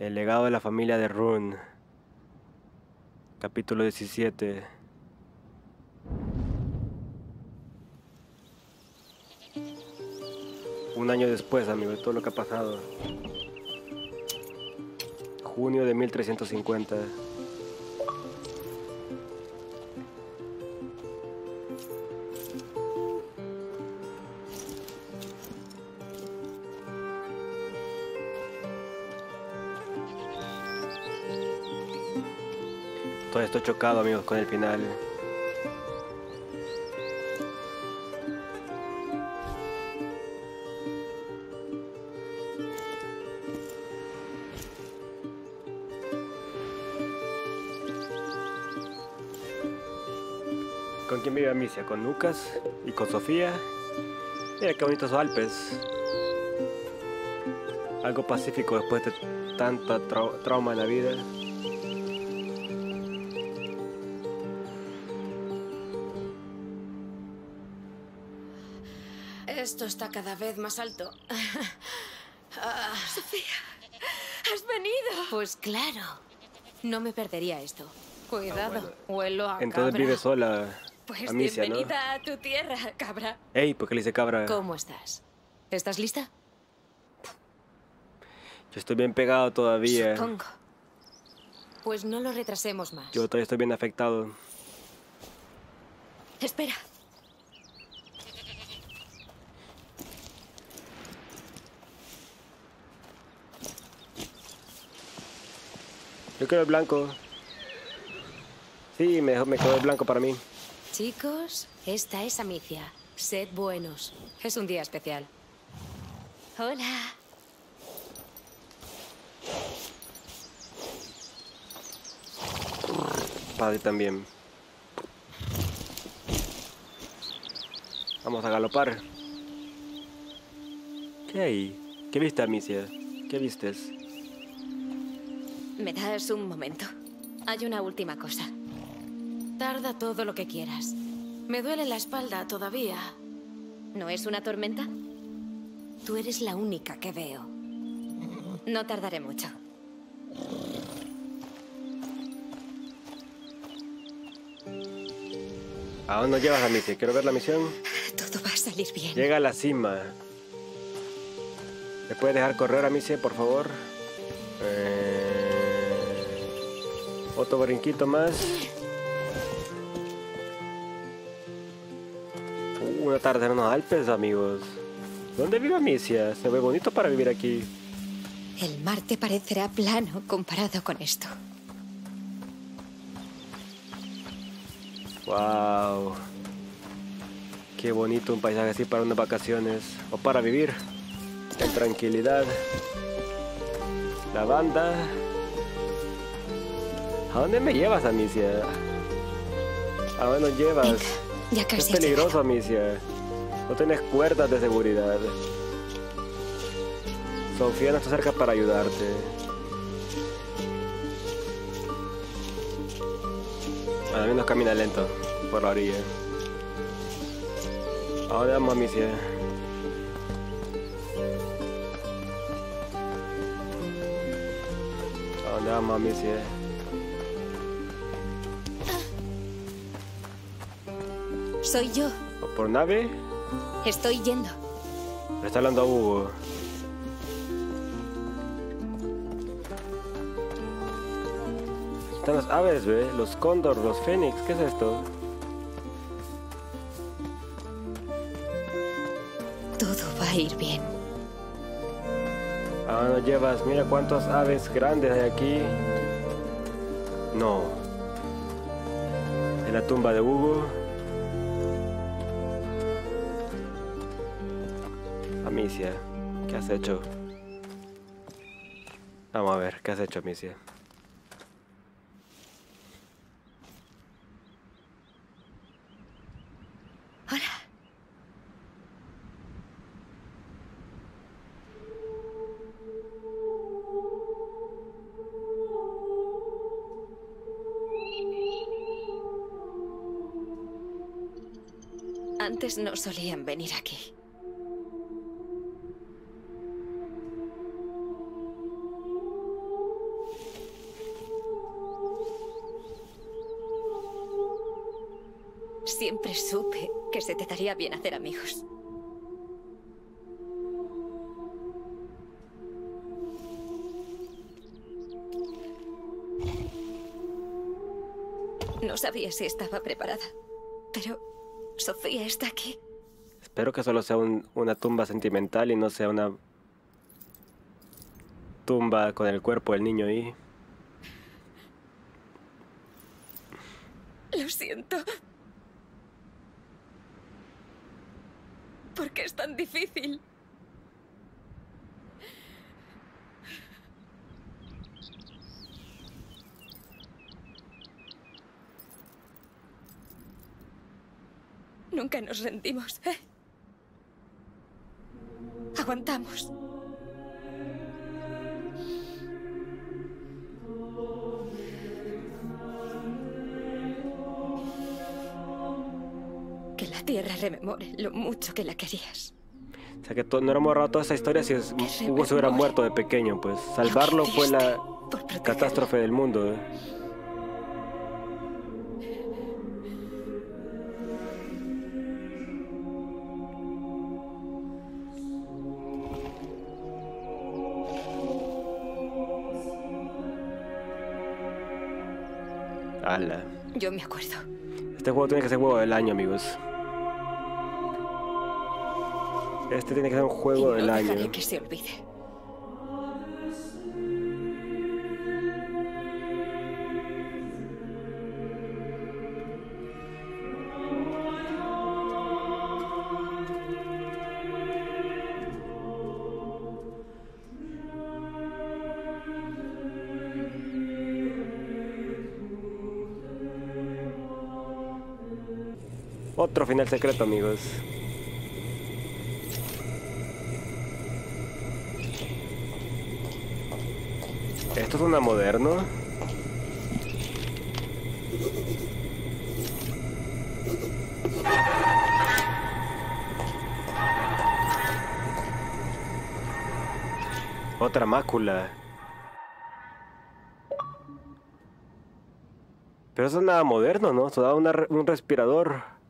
El legado de la familia de Rune. Capítulo 17. Un año después, amigo, de todo lo que ha pasado. Junio de 1350. Todo esto chocado, amigos, con el final. ¿Con quién vive Amicia? Con Lucas y con Sofía. Mira qué bonitos Alpes. Algo pacífico después de tanta trauma en la vida. Esto está cada vez más alto. Sofía, ¿has venido? Pues claro. No me perdería esto. Cuidado, bueno. huelo a Entonces cabra. vive sola Pues Amicia, ¿no? bienvenida a tu tierra, cabra. Ey, ¿por qué le dice cabra? ¿Cómo estás? ¿Estás lista? Yo estoy bien pegado todavía. Supongo. Pues no lo retrasemos más. Yo todavía estoy bien afectado. Espera. Yo quiero el blanco. Sí, me quedó el blanco para mí. Chicos, esta es Amicia. Sed buenos. Es un día especial. Hola. Padre también. Vamos a galopar. ¿Qué hay? ¿Qué viste, Amicia? ¿Qué vistes? ¿Me das un momento? Hay una última cosa. Tarda todo lo que quieras. Me duele la espalda todavía. ¿No es una tormenta? Tú eres la única que veo. No tardaré mucho. ¿A dónde nos llevas, Amicia? Quiero ver la misión. Todo va a salir bien. Llega a la cima. ¿Me puedes dejar correr, Amicia, por favor? Otro brinquito más. Una tarde en unos Alpes, amigos. ¿Dónde vive Amicia? Se ve bonito para vivir aquí. El mar te parecerá plano comparado con esto. Wow. Qué bonito un paisaje así para unas vacaciones. O para vivir. En tranquilidad. La banda. ¿A dónde me llevas, Amicia? ¿A dónde nos llevas? Venga, ya Es casi has peligroso, Amicia. No tienes cuerdas de seguridad. Sofía no está cerca para ayudarte. Al menos camina lento por la orilla. ¿A dónde vamos, Amicia? ¿A dónde vamos, Amicia? llegado. Soy yo. ¿O por nave? Estoy yendo. Le está hablando a Hugo. Están las aves, ¿ve? Los cóndor, los fénix. ¿Qué es esto? Todo va a ir bien. ¿A dónde nos llevas? Mira cuántas aves grandes hay aquí. No. En la tumba de Hugo. Amicia, ¿qué has hecho? Vamos a ver, ¿qué has hecho, Amicia? Hola. Antes no solían venir aquí. te daría bien hacer amigos. No sabía si estaba preparada, pero Sofía está aquí. Espero que solo sea una tumba sentimental y no sea una tumba con el cuerpo del niño ahí. Lo siento. ¿Por qué es tan difícil? Nunca nos rendimos, ¿eh? Aguantamos. Que la tierra rememore lo mucho que la querías. O sea que no hubiéramos ahorrado toda esa historia si Hugo se hubiera muerto de pequeño, pues. Salvarlo fue la catástrofe del mundo. Ala. Yo me acuerdo. Este juego tiene que ser juego del año, amigos. Este tiene que ser un juego del año. No dejaré que se olvide. Otro final secreto, amigos. Esto es una moderno. Otra mácula. Pero eso es nada moderno, ¿no? Eso da un respirador.